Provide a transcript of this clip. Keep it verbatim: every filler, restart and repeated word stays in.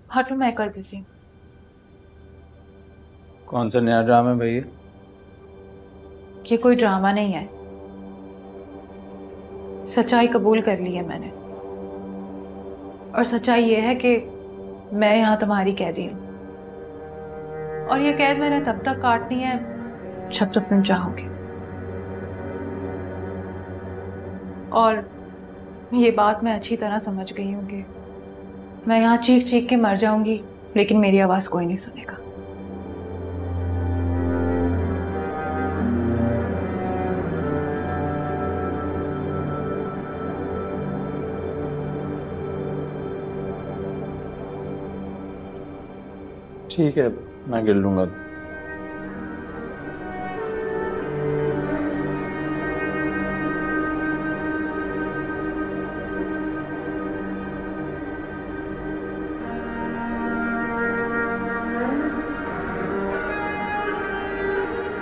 हाँ तो मैं कर देती हूँ। कौन सा नया ड्रामा है भैया? ये कोई ड्रामा नहीं है। सच्चाई कबूल कर ली है मैंने। और सच्चाई ये है कि मैं यहाँ तुम्हारी कैदी हूँ। और ये कैद मैंने तब तक काटनी है जब तक तुम चाहोगे। और ये बात मैं अच्छी तरह समझ गई हूँ कि मैं यहाँ चीख चीख के मर जाऊंगी, लेकिन मेरी आवाज कोई नहीं सुनेगा। ठीक है, मैं गिर लूंगा।